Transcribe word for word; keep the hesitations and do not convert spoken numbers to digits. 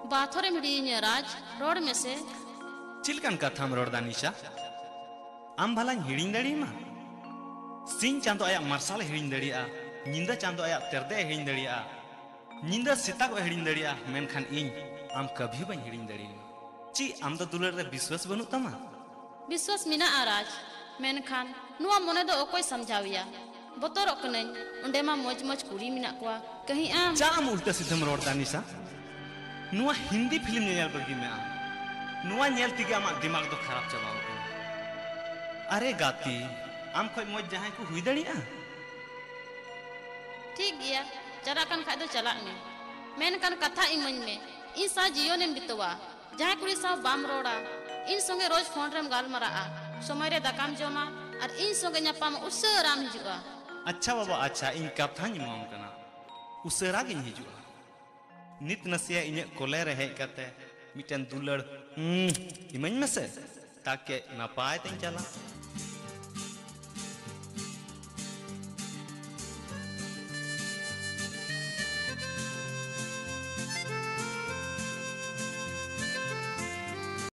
बाथोरे media राज road में से चिलकन कथाम रोडदा निशा आम भला हिड़िंग दड़ीमा सिंह चांदो आया मार्शल हिड़िंग दड़िया निंदा चांदो आया तेरदे हिड़िंग दड़िया निंदा सीता को हिड़िंग दड़िया मेनखान इन आम कभी बन हिड़िंग दड़ीमा ची आम दो दुलर रे विश्वास बनु तमा विश्वास मिना राज मेनखान नुआ मने दो ओकोय समझाविया बतोर कनई उंडे मा मौज मौज कुड़ी मिना कोआ कहीं आम चा आम उल्टा सीधम रोडदा निशा नुआ हिंदी फिल्म नेल बगी में आम नुआ नेल तिगे आमा दिमाग दो खराब चबाव अरे गाती आम खोय मौज जहां को हुई दड़िया ठीक गया चला कन खाय दो चला में मेन कन कथा इमन में इन सा जियो ने बितवा जहां कुड़ी सा बाम रोड़ा इन संगे रोज फोन रेम गाल मरा समय रे दाकाम जमा और इन संगे न्यापाम उसराम हिजुआ अच्छा बाबा अच्छा इन कथा निमाम कना उसरा गिन हिजुआ नित नसिया इने कोले रे हेज कते मिटन दुलड़ इमन में से ताके नपाय तई चला